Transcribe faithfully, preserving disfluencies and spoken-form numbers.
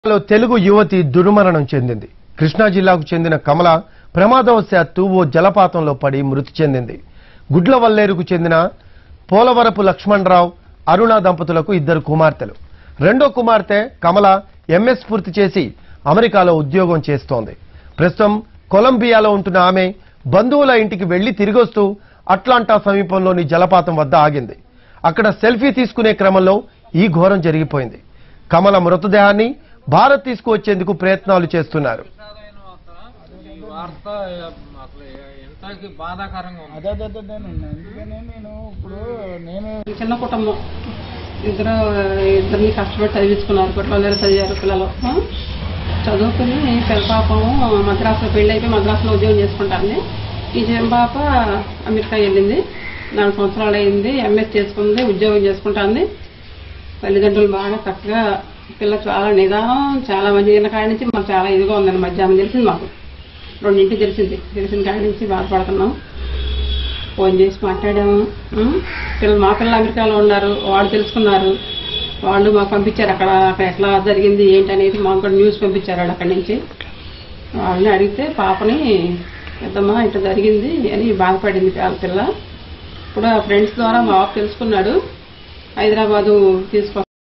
తెలుగు యువతి దుర్మరణం చెందింది. కృష్ణా జిల్లాకు చెందిన కమల ప్రమాదవశాత్తు ఓ జలపాతంలో పడి మృతి చెందింది. గుడ్లవల్లేరుకు చెందిన పోలవరపు లక్ష్మణరావు అరుణ దంపతులకు ఇద్దరు కుమార్తెలు. రెండో కుమార్తె కమల ఎంఎస్ పూర్తి చేసి అమెరికాలో ఉద్యోగం చేస్తోంది. ప్రస్తుతం కొలంబియాలో ఉంటున్న ఆమె బంధువుల ఇంటికి వెళ్లి తిరిగొస్తూ అట్లాంటా సమీపంలోని జలపాతం వద్ద ఆగింది. అక్కడ సెల్ఫీ తీసుకునే క్రమంలో ఈ ఘోరం జరిగిపోయింది. కమల మృతదేహాన్ని భారత్ తీసుకువచ్చేందుకు ప్రయత్నాలు చేస్తున్నారు. చిన్న కుటుంబం ఇద్దరు ఇద్దరిని కష్టపడి చదివించుకున్నారు. కొట్లలో చదివారు పిల్లలు. చదువుకుని పెద్ద పాపము మద్రాసులో పెళ్లి అయిపోయి మద్రాసులో ఉద్యోగం చేసుకుంటాంది. ఈ చిన్న పాప అమెరికా వెళ్ళింది. నాలుగు సంవత్సరాలు అయింది. ఎంఎస్ చేసుకుంది, ఉద్యోగం చేసుకుంటాంది. తల్లిదండ్రులు బాగా చక్కగా పిల్ల చాలా నిదానం, చాలా మంచి కాడి నుంచి మాకు చాలా ఇదిగా ఉందని మధ్యాహ్నం తెలిసింది. మాకు రెండింటికి తెలిసింది. తెలిసిన కాడి నుంచి బాధపడుతున్నాం. ఫోన్ చేసి మాట్లాడాము. పిల్లలు మా పిల్లలు అమెరికాలో ఉన్నారు, వాళ్ళు తెలుసుకున్నారు. వాళ్ళు మాకు పంపించారు అక్కడ అక్కడ ఎట్లా జరిగింది ఏంటి అనేది మాకు కూడా న్యూస్ పంపించారు. వాళ్ళు అక్కడి నుంచి వాళ్ళని అడిగితే పాపని పెద్దమ్మా ఇట్లా జరిగింది అని బాధపడింది వాళ్ళ పిల్ల. ఇప్పుడు ఆ ఫ్రెండ్స్ ద్వారా మా బాబు తెలుసుకున్నాడు. హైదరాబాదు తీసుకో